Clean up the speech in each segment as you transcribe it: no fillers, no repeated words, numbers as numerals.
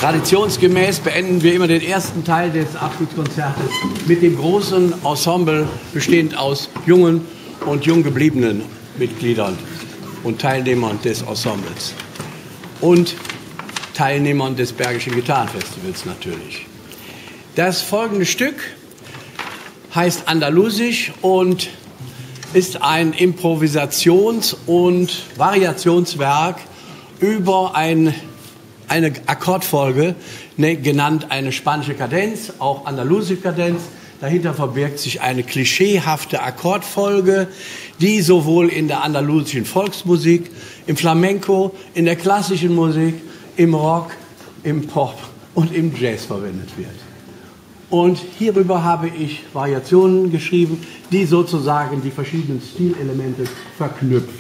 Traditionsgemäß beenden wir immer den ersten Teil des Abschiedskonzertes mit dem großen Ensemble, bestehend aus jungen und jung gebliebenen Mitgliedern und Teilnehmern des Ensembles und Teilnehmern des Bergischen Gitarrenfestivals natürlich. Das folgende Stück heißt Andalusisch und ist ein Improvisations- und Variationswerk über eine Akkordfolge, genannt eine spanische Kadenz, auch andalusische Kadenz. Dahinter verbirgt sich eine klischeehafte Akkordfolge, die sowohl in der andalusischen Volksmusik, im Flamenco, in der klassischen Musik, im Rock, im Pop und im Jazz verwendet wird. Und hierüber habe ich Variationen geschrieben, die sozusagen die verschiedenen Stilelemente verknüpft.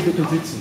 bitte sitzen.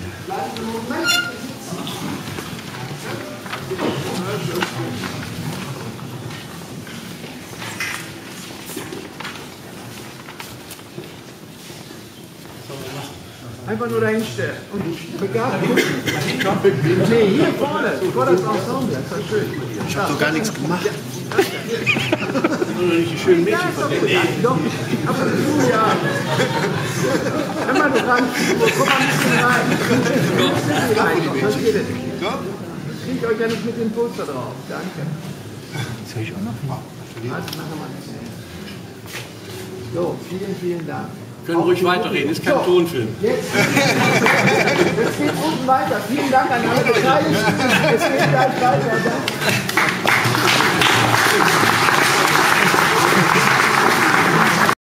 Einfach nur dahinstellen und begabt gucken. Nee, hier vorne, vor das Ensemble, das ist schön. Ich habe doch gar nichts gemacht. Nur nicht die schönen Mädchen von denen. Doch, ab und zu, ja. Wenn man dran, komm mal ein bisschen rein. Was geht denn? Kriege ich euch ja nicht mit dem Poster drauf. Danke. Soll ich auch noch? Also machen wir das. So, vielen Dank. Können ruhig weiterreden, ist kein Tonfilm. Jetzt geht unten weiter. Vielen Dank an alle Beteiligten. Es geht gleich weiter.